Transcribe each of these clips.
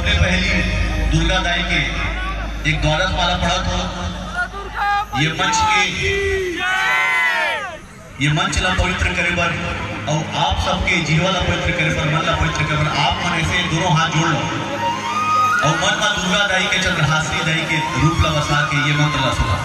सबले पहली दुर्गा दाई के एक द्वादश माला पढ़ा तो ये मंच ला पवित्र करे बर और आप सबके जीवा ला पवित्र करे बर, मन ला पवित्र करे बर आप मन ऐसे दोनों हाथ जोड़ लो और मन में दुर्गा दाई के चंद्रहासिनी दाई के रूप ला बसा के ये मंत्र ला सुना।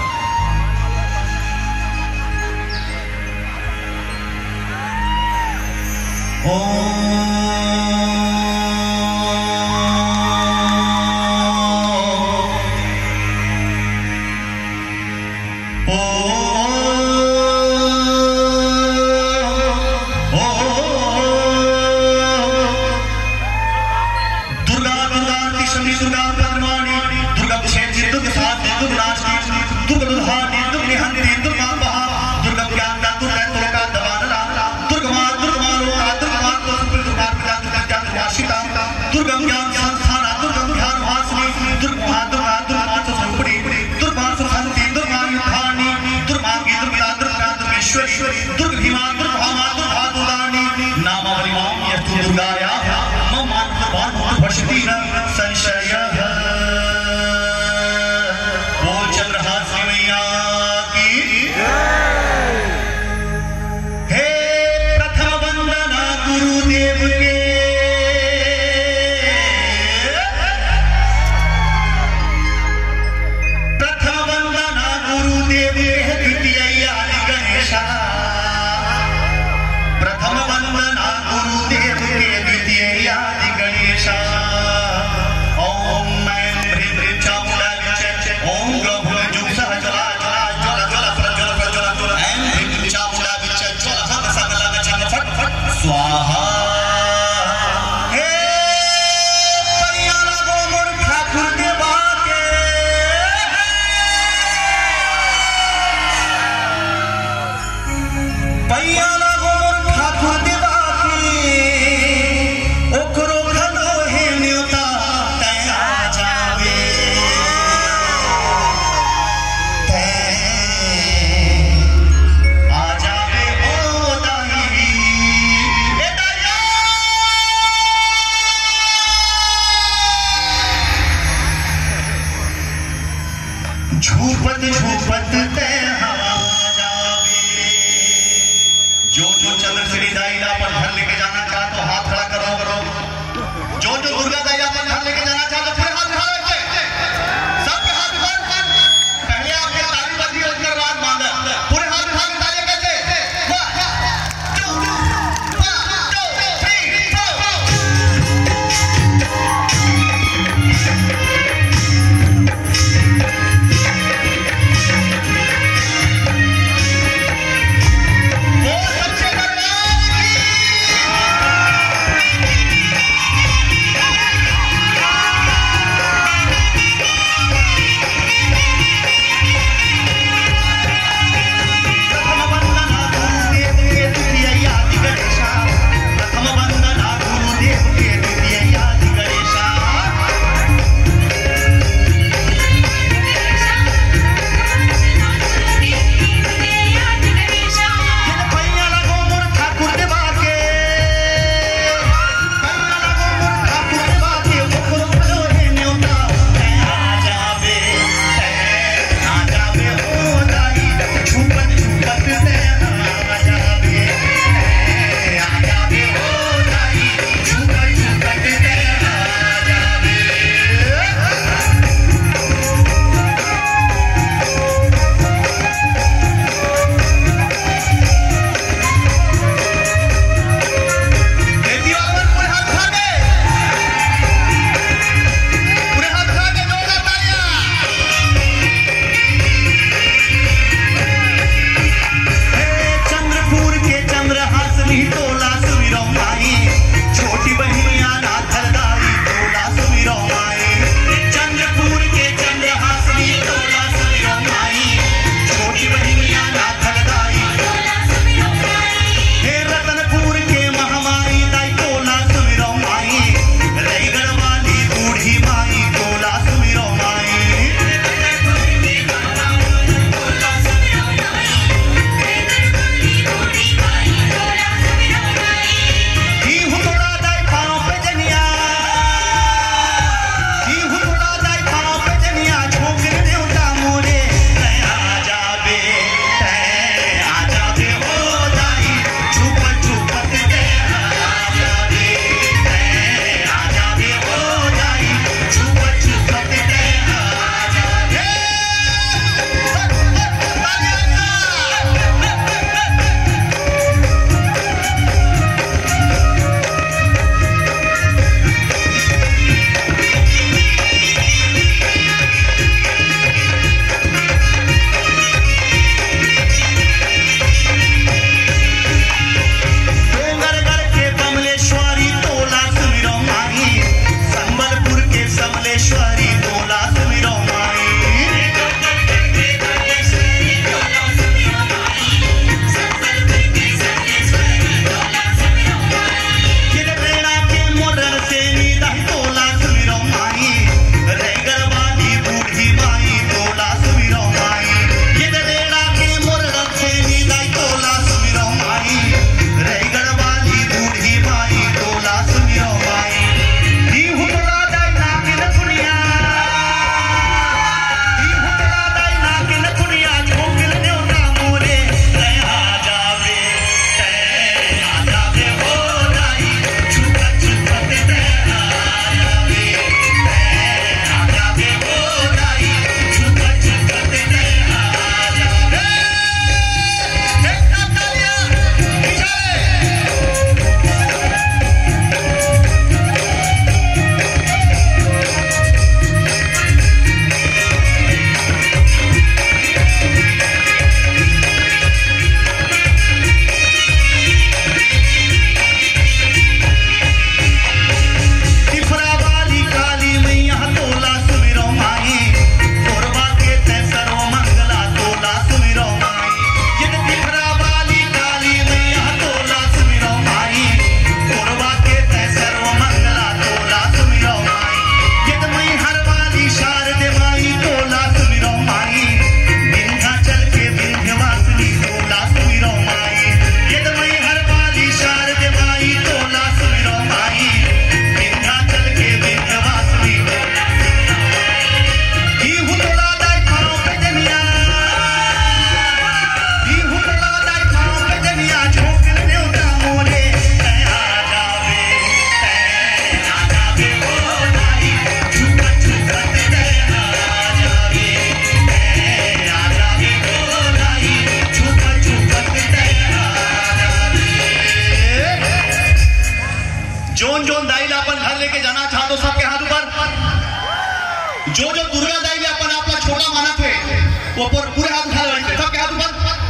जो जो दुर्गा दाई ले अपन आपला छोटा मानत है वो पूरे हाथ उठा रहे थे, सबके हाथ ऊपर।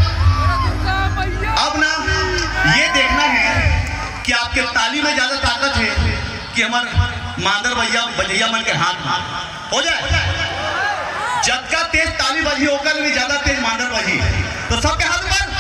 अब ना ये देखना है कि आपके ताली में ज्यादा ताकत है कि हमारे मांदर बजैया मन के हाथ हो जाए। जब का तेज ताली बजी होकर भी ज्यादा तेज मांदर बजी, तो सबके हाथ ऊपर।